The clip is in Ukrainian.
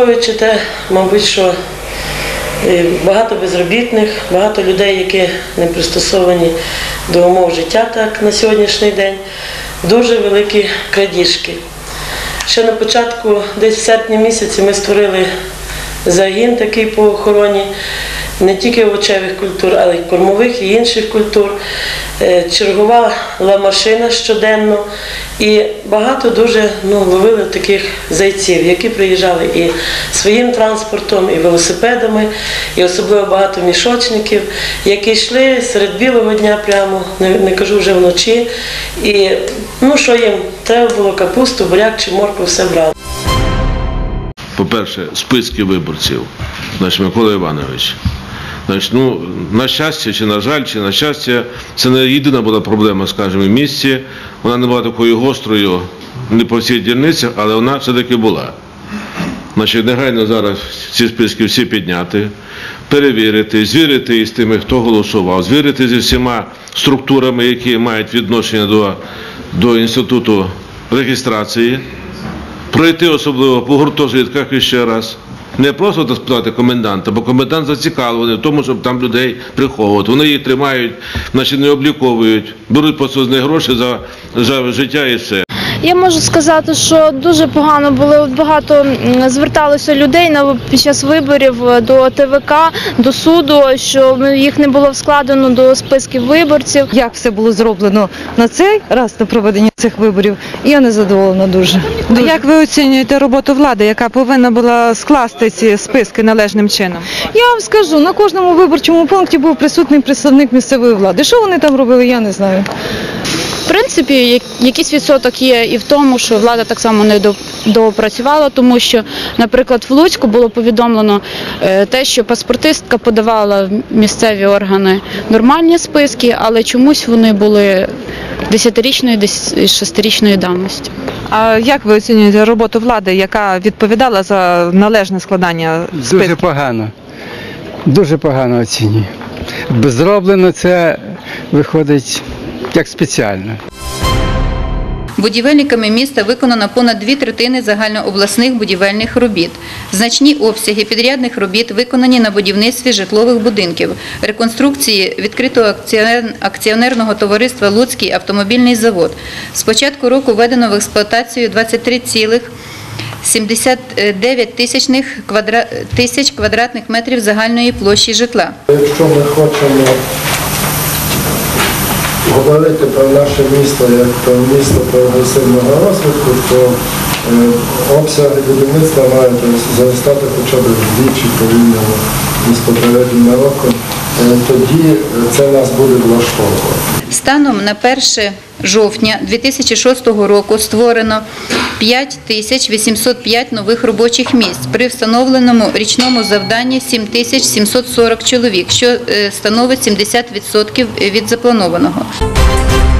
Враховуючи те, мабуть, що багато безробітних, багато людей, які не пристосовані до умов життя так на сьогоднішній день, дуже великі крадіжки. Ще на початку, десь в серпні місяці, ми створили загін такий по охороні не тільки овочевих культур, але й кормових і інших культур. Чергувала машина щоденно і багато дуже ловили таких зайців, які приїжджали і своїм транспортом, і велосипедами, і особливо багато мішочників, які йшли серед білого дня прямо, не кажу вже вночі, і що їм треба було, капусту, буряк чи моркву, все брали. По-перше, списки виборців, Микола Іванович. На щастя, чи на жаль, чи на щастя, це не єдина була проблема, скажімо, в місті. Вона не була такою гострою не по всіх дільницях, але вона все-таки була. Негайно зараз ці списки всі підняти, перевірити, звірити із тими, хто голосував, звірити зі всіма структурами, які мають відношення до інституту реєстрації, пройти особливо по гуртожитках іще раз. Не просто спитати коменданта, бо комендант зацікавлений в тому, щоб там людей приховувати. Вони їх тримають, не обліковують, беруть просто з них гроші за життя і все. Я можу сказати, що дуже погано було, багато зверталося людей під час виборів до ТВК, до суду, що їх не було складено до списків виборців. Як все було зроблено на цей раз на проведення цих виборів, я не задоволена дуже. Як ви оцінюєте роботу влади, яка повинна була скласти ці списки належним чином? Я вам скажу, на кожному виборчому пункті був присутній представник місцевої влади. Що вони там робили, я не знаю. В принципі, якийсь відсоток є і в тому, що влада так само не допрацювала, тому що, наприклад, в Луцьку було повідомлено те, що паспортистка подавала в місцеві органи нормальні списки, але чомусь вони були 10-річної, 6-річної давності. А як ви оцінюєте роботу влади, яка відповідала за належне складання списків? Дуже погано. Дуже погано оцінюю. Зроблено це виходить як спеціально. Будівельниками міста виконано понад 2/3 загальнообласних будівельних робіт. Значні обсяги підрядних робіт виконані на будівництві житлових будинків, реконструкції відкритого акціонерного товариства «Луцький автомобільний завод». З початку року введено в експлуатацію 23,79 тисяч квадратних метрів загальної площі житла. Якщо ми хочемо говорити про наше місто як про місто прогресивного розвитку, то обсяги будівництва мають зростати хоча б вдвічі порівняно із попереднім роком. Тоді це нас буде влаштовувати. Станом на 1 жовтня 2006 року створено 5805 нових робочих місць при встановленому річному завданні 7740 чоловік, що становить 70% від запланованого.